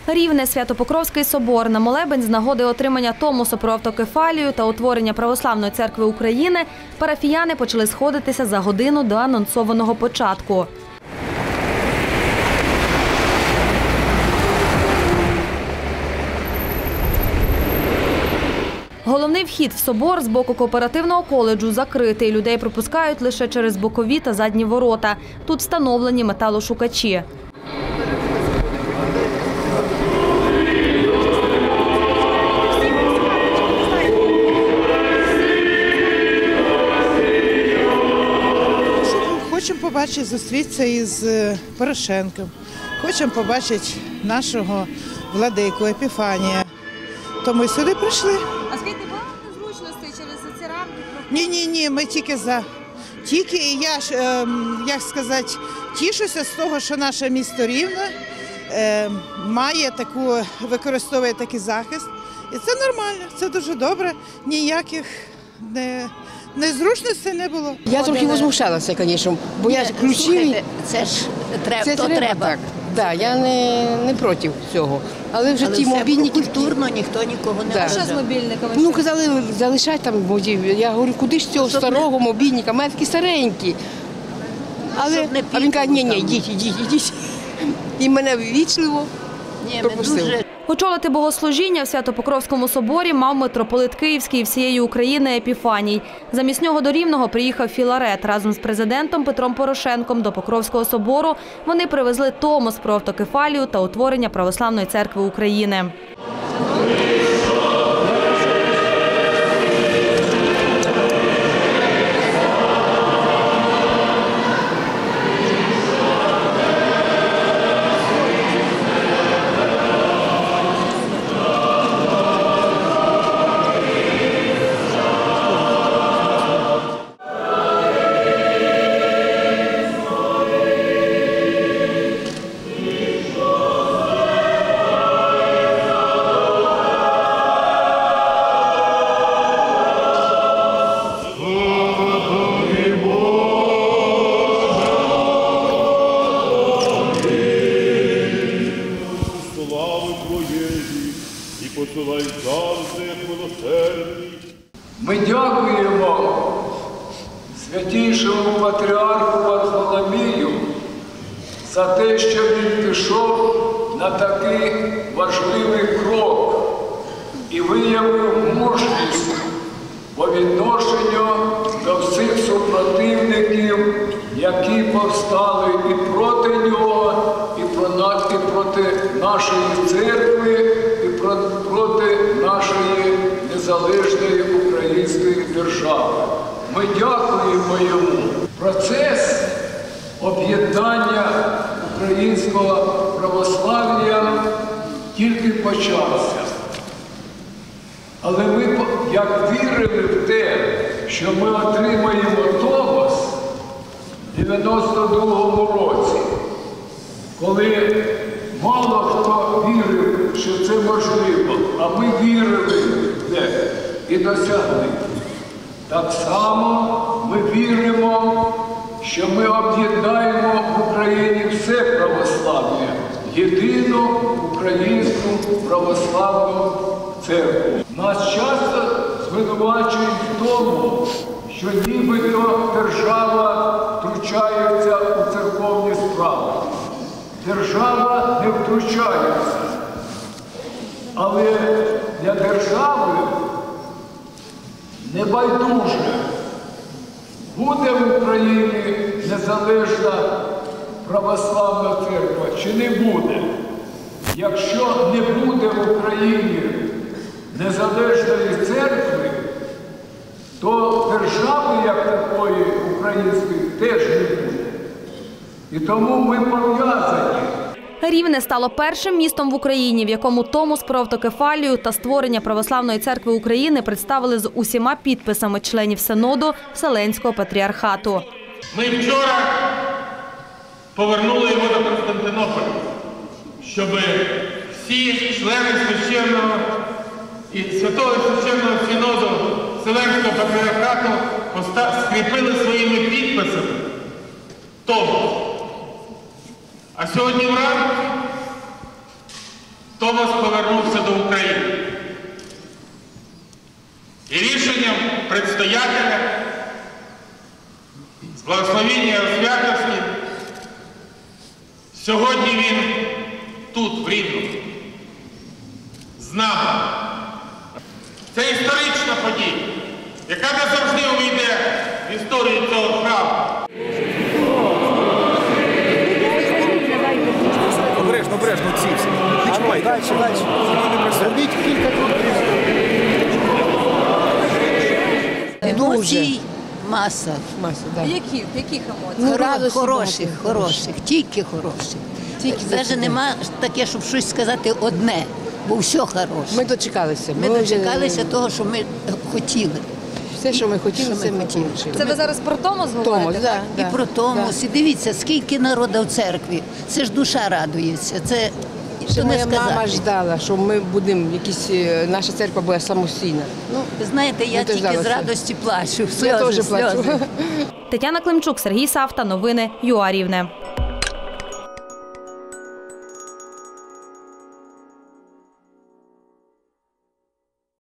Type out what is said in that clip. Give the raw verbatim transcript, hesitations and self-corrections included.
Рівне, Свято-Покровський собор. На молебень з нагоди отримання Томосу про автокефалію та утворення Православної церкви України парафіяни почали сходитися за годину до анонсованого початку. Головний вхід в собор з боку кооперативного коледжу закритий. Людей пропускають лише через бокові та задні ворота. Тут встановлені металошукачі. Хочемо побачити, зустрітися із Порошенком. Хочемо побачити нашого владику Епіфанія. Тому й сюди прийшли. А скажіть, не було незручностей через ці рамки? Ні-ні-ні, ми тільки за. Тільки і я ж, е, як сказати, тішуся з того, що наше місто Рівне е, має таку, використовує такий захист. І це нормально, це дуже добре, ніяких не... незручностей не було. Я трохи возмущалася, звісно, бо я ключі... Це ж треба, це то треба, треба. так. Да, я не, не проти цього. Але вже Але ті мобільники... культурно, ніхто нікого не Да. А що з мобільниками? Ну, казали, залишать там мобільник. Я говорю, куди ж цього старого мобільника? У мене такі старенькі. Але а він каже, ні, ні, йдіть, йдіть, йдіть. І мене ввічливо пропустив. Очолити богослужіння в Свято-Покровському соборі мав митрополит Київський і всієї України Епіфаній. Замість нього до Рівного приїхав Філарет. Разом з президентом Петром Порошенком до Покровського собору вони привезли Томос про автокефалію та утворення Православної церкви України. Ми дякуємо святійшому патріарху Варфоломію за те, що він пішов на такий важливий крок і виявив мужність по відношенню до всіх супротивників, які повстали і проти нього, і проти нашої церкви, і проти нашої незалежної української держави. Ми дякуємо йому. Процес об'єднання українського православ'я тільки почався. Але ми, як вірили в те, що ми отримаємо Томос в дев'яносто другому році, коли мало хто вірив, що це можливо, а ми вірили в те і досягли. Так само ми віримо, що ми об'єднаємо в Україні все православ'я, єдину українську православну церкву. Нас часто звинувачують в тому, що нібито держава втручається у церковні справи. Держава не втручається, але для держави небайдуже, буде в Україні незалежна православна церква чи не буде. Якщо не буде в Україні незалежної церкви, то держави як такої української теж не буде. І тому ми пов'язані. Рівне стало першим містом в Україні, в якому Томос про автокефалію та створення Православної церкви України представили з усіма підписами членів Синоду Вселенського патріархату. Ми вчора повернули його до Константинополя, щоб всі члени священного і Святого Священного Синоду Вселенського патріархату скріпили своїми підписами Томос. А сьогодні вранці Томас повернувся до України. І рішенням предстоятеля з благословення Його святості сьогодні він тут, в Рівному, з нами. Це історична подія, яка назавжди увійде в історію цього храму. Обережно, обережно, ці всі. Відчувай, далі, далі. Зробіть кілька кроків. Емоцій маса. Маса, да. Яких? Яких емоцій? Ну, Хоро- радості хороших, багато, хороших, тільки хороших. Тільки Навіть за нема таке, щоб щось сказати одне, бо все хороше. Ми дочекалися. Ми вже- дочекалися того, що ми хотіли. Все, що ми хотіли, Що це ми ми хотіли. отримали. Це ви зараз про Томос Томос, говорите? да, І да, про Томос. да. І дивіться, скільки народу в церкві. Це ж душа радується. Це Ще то не моя мама сказати. ждала, що ми будемо якісь, е, наша церква була самостійна. Ну, Ви знаєте, я Ми теж тільки з жалися. радості плачу. я Сльози, теж плачу. сльози. Тетяна Климчук, Сергій Савта. Новини ЮА Рівне.